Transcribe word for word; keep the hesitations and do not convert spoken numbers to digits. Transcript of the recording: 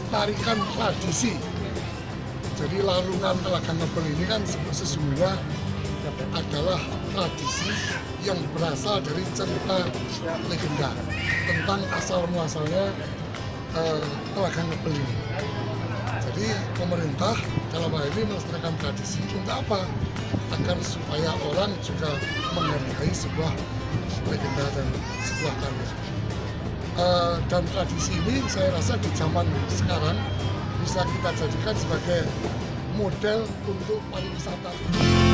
melestarikan tradisi. Jadi larungan Telaga Ngebel ini kan sesungguhnya adalah tradisi yang berasal dari cerita legenda tentang asal muasalnya eh, Telaga Ngebel ini. Jadi pemerintah dalam hal ini melestarikan tradisi untuk apa? Agar supaya orang juga menghargai sebuah legenda dan sebuah karya. Uh, dan tradisi ini saya rasa di zaman sekarang bisa kita jadikan sebagai model untuk pariwisata.